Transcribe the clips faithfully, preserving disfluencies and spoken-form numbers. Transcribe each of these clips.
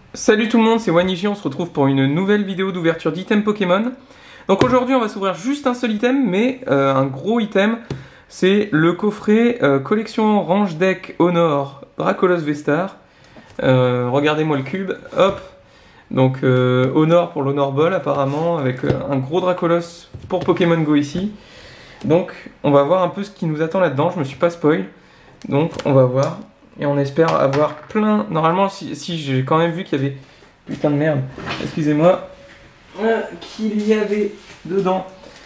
Salut tout le monde, c'est Waniji, on se retrouve pour une nouvelle vidéo d'ouverture d'items Pokémon. Donc aujourd'hui on va s'ouvrir juste un seul item, mais euh, un gros item, c'est le coffret euh, collection Range Deck Honor Dracolos V-Star. Euh, Regardez-moi le cube, hop. Donc euh, Honor pour l'Honor Ball apparemment, avec euh, un gros Dracolos pour Pokémon Go ici. Donc on va voir un peu ce qui nous attend là-dedans, je me suis pas spoil. Donc on va voir. Et on espère avoir plein... Normalement, si, si j'ai quand même vu qu'il y avait... Putain de merde, excusez-moi. Euh, qu'il y avait dedans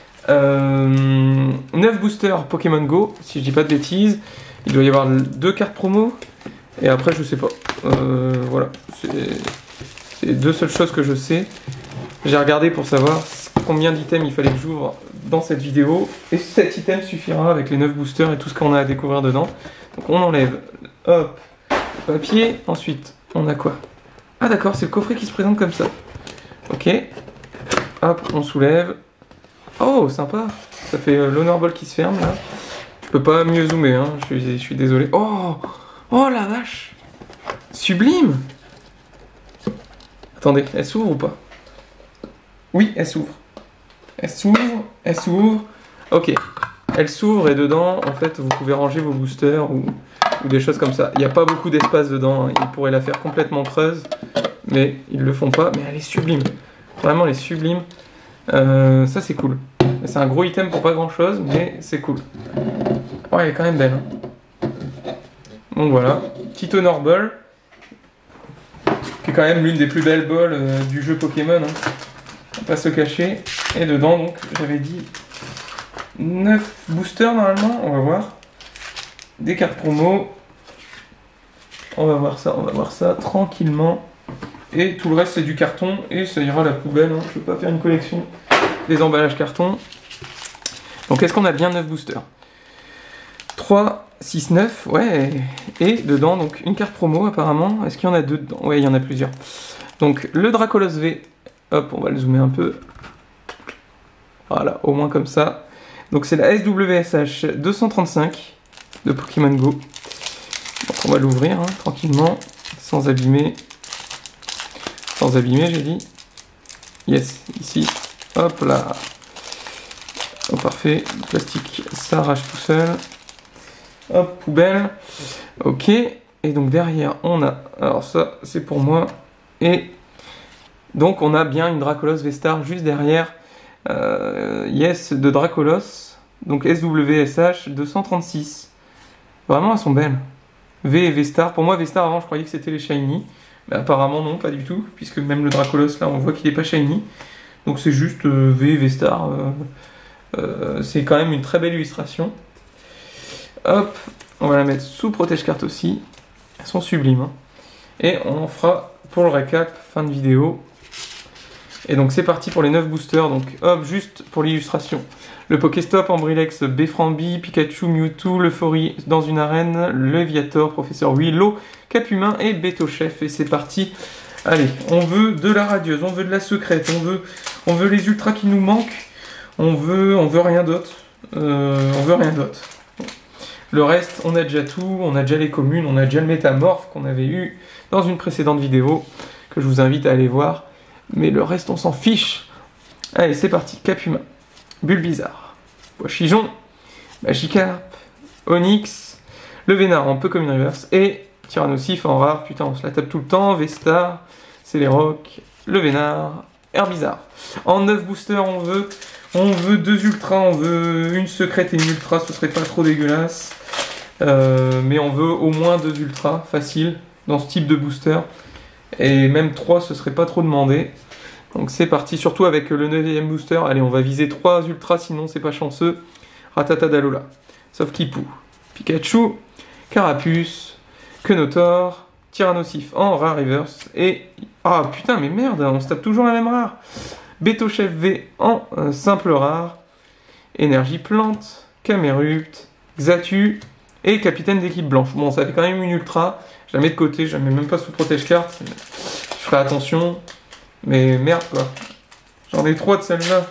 euh, neuf boosters Pokémon Go, si je dis pas de bêtises. Il doit y avoir deux cartes promo. Et après, je sais pas. Euh, voilà. C'est les deux seules choses que je sais. J'ai regardé pour savoir combien d'items il fallait que j'ouvre dans cette vidéo. Et cet item suffira avec les neuf boosters et tout ce qu'on a à découvrir dedans. Donc on enlève, hop, le papier. Ensuite, on a quoi? Ah d'accord, c'est le coffret qui se présente comme ça. Ok. Hop, on soulève. Oh, sympa. Ça fait euh, l'Honor Ball qui se ferme là. Je peux pas mieux zoomer, hein. je, suis, je suis désolé. Oh, oh la vache. Sublime. Attendez, elle s'ouvre ou pas? Oui, elle s'ouvre. Elle s'ouvre, elle s'ouvre. Ok. Elle s'ouvre et dedans, en fait, vous pouvez ranger vos boosters ou, ou des choses comme ça. Il n'y a pas beaucoup d'espace dedans. Hein. Ils pourraient la faire complètement creuse, mais ils le font pas. Mais elle est sublime. Vraiment, elle est sublime. Euh, ça, c'est cool. C'est un gros item pour pas grand-chose, mais c'est cool. Oh, elle est quand même belle. Hein. Donc voilà. Petite Honor Ball, qui est quand même l'une des plus belles balles euh, du jeu Pokémon. Hein. On va pas se cacher. Et dedans, donc, j'avais dit... neuf boosters normalement, on va voir. Des cartes promo. On va voir ça, on va voir ça tranquillement. Et tout le reste c'est du carton et ça ira à la poubelle. Hein. Je ne peux pas faire une collection des emballages carton. Donc est-ce qu'on a bien neuf boosters? Trois, six, neuf, ouais. Et dedans donc une carte promo apparemment. Est-ce qu'il y en a deux dedans? Ouais, il y en a plusieurs. Donc le Dracolos V. Hop, on va le zoomer un peu. Voilà, au moins comme ça. Donc c'est la S W S H deux cent trente-cinq de Pokémon Go. Donc on va l'ouvrir hein, tranquillement, sans abîmer. Sans abîmer j'ai dit. Yes, ici. Hop là. Oh, parfait. Le plastique s'arrache tout seul. Hop, poubelle. Ok. Et donc derrière on a... Alors ça c'est pour moi. Et donc on a bien une Dracolos V-Star juste derrière. Euh, yes, de Dracolos, donc S W S H deux cent trente-six. Vraiment, elles sont belles. V et V-Star. Pour moi, V-Star avant, je croyais que c'était les Shiny. Mais apparemment, non, pas du tout. Puisque même le Dracolos, là, on voit qu'il n'est pas Shiny. Donc c'est juste euh, V et V-Star. Euh, euh, c'est quand même une très belle illustration. Hop, on va la mettre sous protège-carte aussi. Elles sont sublimes. Hein. Et on en fera pour le récap, fin de vidéo. Et donc c'est parti pour les neuf boosters, donc hop, juste pour l'illustration. Le Pokéstop, Ambrilex, Beframbi, Pikachu, Mewtwo, l'Euphorie dans une arène, Leviator, Professeur Willow, Capumin et Betochef. Et c'est parti. Allez, on veut de la radieuse, on veut de la secrète, on veut, on veut les ultras qui nous manquent, on veut, on veut rien d'autre. Euh, on veut rien d'autre. Le reste, on a déjà tout, on a déjà les communes, on a déjà le métamorphe qu'on avait eu dans une précédente vidéo, que je vous invite à aller voir. Mais le reste, on s'en fiche. Allez, c'est parti. Capumin, Bulbizarre, Poichijon, Magikarp, Onix, le Vénard en peu comme une reverse, et Tyrannosif en rare. Putain, on se la tape tout le temps. V-Star, Celeroc, le Vénard, Herbizarre. En neuf boosters, on veut, on veut deux ultras, on veut une secrète et une ultra, ce serait pas trop dégueulasse. Euh, mais on veut au moins deux ultras, facile, dans ce type de booster. Et même trois, ce serait pas trop demandé. Donc c'est parti, surtout avec le neuvième booster. Allez, on va viser trois ultras, sinon c'est pas chanceux. Ratata Dalola, sauf Kipou, Pikachu, Carapuce, Kenotor, Tyrannosif en rare reverse. Et... ah putain, mais merde, on se tape toujours la même rare. Betochef V en euh, simple rare. Énergie Plante, Camerupt, Xatu et Capitaine d'équipe blanche. Bon, ça fait quand même une ultra. Je la mets de côté, je la mets même pas sous protège-carte. Je ferai attention. Mais merde quoi. J'en ai trois de celle-là.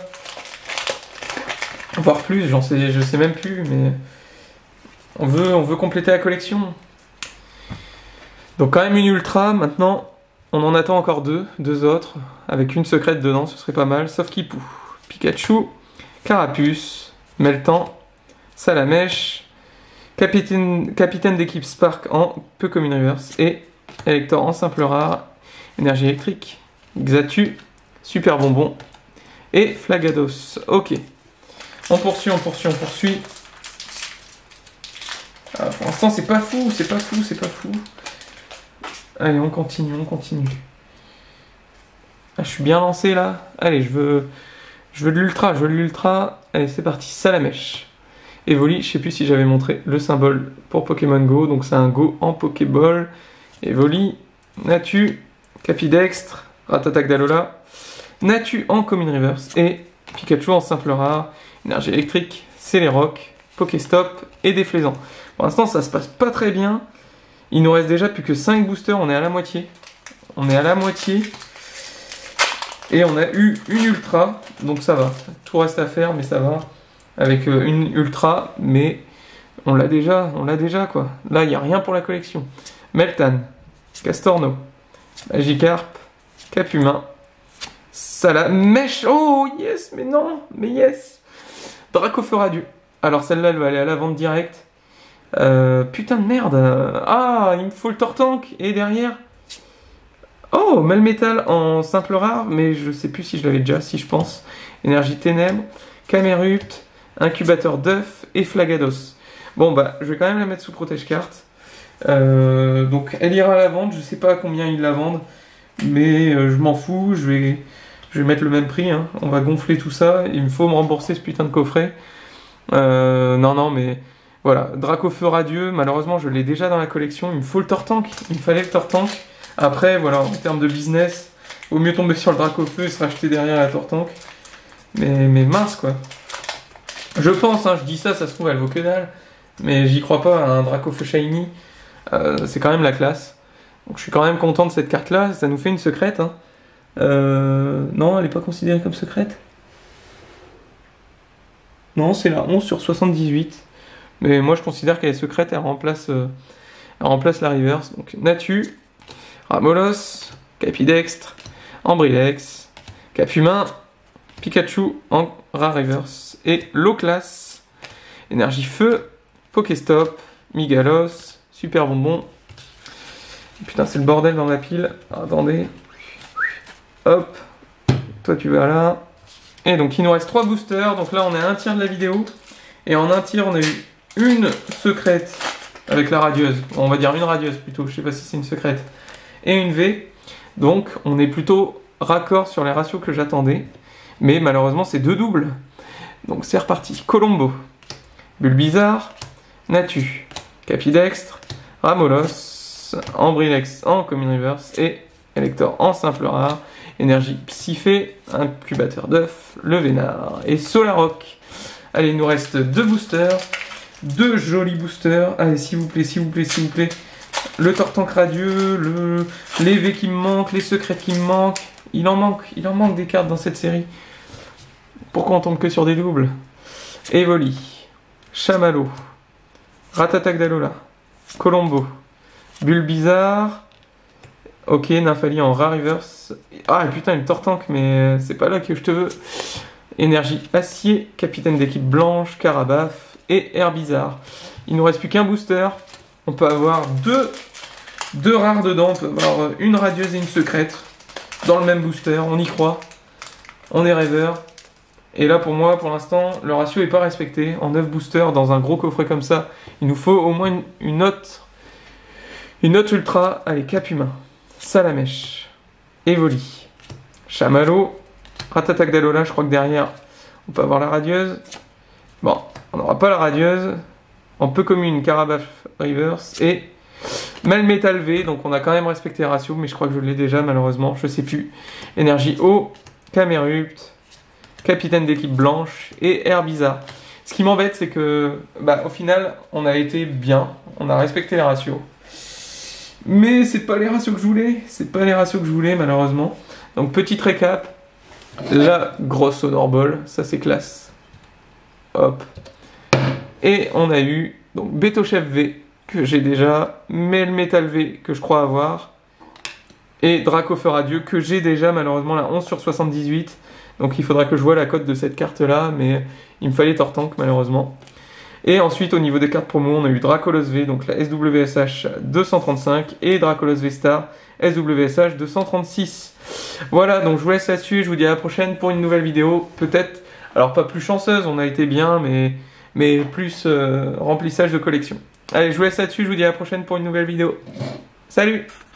Voire plus, j'en sais, je sais même plus, mais... On veut, on veut compléter la collection. Donc quand même une ultra, maintenant, on en attend encore deux, deux autres, avec une secrète dedans, ce serait pas mal, sauf Kipou, Pikachu, Carapuce, Meltan, Salamèche, capitaine, capitaine d'équipe Spark en Pokémon Reverse, et Elector en simple rare, énergie électrique, Xatu, Super Bonbon, et Flagados. Ok, on poursuit, on poursuit, on poursuit. Ah, pour l'instant, c'est pas fou, c'est pas fou, c'est pas fou. Allez, on continue, on continue. Ah, je suis bien lancé là. Allez, je veux, je veux de l'ultra, je veux de l'ultra. Allez, c'est parti. Salamèche. Evoli, je sais plus si j'avais montré le symbole pour Pokémon Go. Donc c'est un Go en Pokéball. Evoli, Natu, Capidextre, Ratatagdalola, Natu en Common Reverse et Pikachu en simple rare. Énergie électrique, Célèroc, Pokéstop et Déflaisant. Pour l'instant, ça se passe pas très bien. Il nous reste déjà plus que cinq boosters, on est à la moitié. On est à la moitié. Et on a eu une ultra, donc ça va. Tout reste à faire, mais ça va. Avec euh, une ultra, mais on l'a déjà, on l'a déjà quoi. Là, il n'y a rien pour la collection. Meltan, Castorno, Magikarp, Capumin, Salamèche. Oh yes, mais non, mais yes. Dracofeu-Radieux. Alors celle-là, elle va aller à la vente directe. Euh, putain de merde. Ah, il me faut le Tortank. Et derrière... Oh, Melmetal en simple rare, mais je sais plus si je l'avais déjà, si je pense. Énergie Ténèbres, Camerupt, Incubateur d'œuf et Flagados. Bon bah, je vais quand même la mettre sous protège carte. Euh, donc elle ira à la vente, je sais pas à combien ils la vendent, mais euh, je m'en fous, je vais, je vais mettre le même prix, hein. On va gonfler tout ça, il me faut me rembourser ce putain de coffret. Euh, non, non, mais... Voilà, Dracofeu-Radieux, malheureusement je l'ai déjà dans la collection, il me faut le Tortank, il me fallait le Tortank. Après, voilà, en termes de business, vaut mieux tomber sur le Dracofeu et se racheter derrière la Tortank. Mais, mais mince quoi. Je pense, hein, je dis ça, ça se trouve elle vaut que dalle, mais j'y crois pas, un Dracofeu Shiny, euh, c'est quand même la classe. Donc je suis quand même content de cette carte là, ça nous fait une secrète. Hein. Euh, non, elle n'est pas considérée comme secrète. Non, c'est la onze sur soixante-dix-huit. Mais moi je considère qu'elle est secrète, elle remplace, euh, elle remplace la reverse. Donc Natu, Ramolos, Capidextre, Ambrilex, Capumin, Pikachu en rare reverse et low class, énergie feu, Pokéstop, Migalos, Super Bonbon. Putain, c'est le bordel dans la pile. Attendez. Hop. Toi tu vas là. Et donc il nous reste trois boosters. Donc là on est à un tiers de la vidéo. Et en un tiers on a eu une secrète avec la radieuse. On va dire une radieuse plutôt. Je sais pas si c'est une secrète. Et une V. Donc on est plutôt raccord sur les ratios que j'attendais. Mais malheureusement c'est deux doubles. Donc c'est reparti. Colombo, Bulbizarre, Natu, Capidextre, Ramolos, Ambrilex en Common Reverse et Elector en simple rare. Énergie Psyphé, Incubateur d'œuf, le Vénard et Solaroc. Allez, il nous reste deux boosters. Deux jolis boosters. Allez, s'il vous plaît, s'il vous plaît, s'il vous plaît. Le Tortank radieux, le... les V qui me manquent, les secrets qui me manquent. Il en manque, il en manque des cartes dans cette série. Pourquoi on tombe que sur des doubles? Evoli, Chamallow, Ratatagdalola, Colombo, Bulbizarre, ok, Nymphali en rare reverse. Ah putain, le Tortank, mais c'est pas là que je te veux. Énergie Acier, Capitaine d'équipe Blanche, Carabaf et Herbizarre. Il nous reste plus qu'un booster. On peut avoir deux, deux rares dedans. On peut avoir une radieuse et une secrète dans le même booster. On y croit. On est rêveur. Et là, pour moi, pour l'instant, le ratio n'est pas respecté. En neuf boosters, dans un gros coffret comme ça, il nous faut au moins une, une note. Une note ultra. Allez, Capumin, Salamèche, Evoli, Chamallow, Ratatagdalola. Je crois que derrière, on peut avoir la radieuse. Bon, on n'aura pas la radieuse. En peu commune, Carabaf Reverse et Melmetal V. Donc on a quand même respecté le ratio, mais je crois que je l'ai déjà malheureusement. Je sais plus. Énergie eau, Camerupt, Capitaine d'équipe Blanche et Herbizarre. Ce qui m'embête, c'est que, bah, au final, on a été bien. On a respecté les ratios. Mais c'est pas les ratios que je voulais. C'est pas les ratios que je voulais, malheureusement. Donc, petite récap. La grosse Honor Ball, ça c'est classe. Hop. Et on a eu donc Betochef V que j'ai déjà, Melmetal V que je crois avoir, Et Dracofeu Radieux que j'ai déjà malheureusement la onze sur soixante-dix-huit. Donc il faudra que je vois la cote de cette carte là, mais il me fallait Tortank malheureusement. Et ensuite au niveau des cartes promo, on a eu Dracolos V, donc la S W S H deux cent trente-cinq et Dracolos V Star S W S H deux cent trente-six. Voilà, donc je vous laisse là-dessus et je vous dis à la prochaine pour une nouvelle vidéo. Peut-être, alors pas plus chanceuse, on a été bien, mais, mais plus euh, remplissage de collection. Allez, je vous laisse là-dessus, je vous dis à la prochaine pour une nouvelle vidéo. Salut!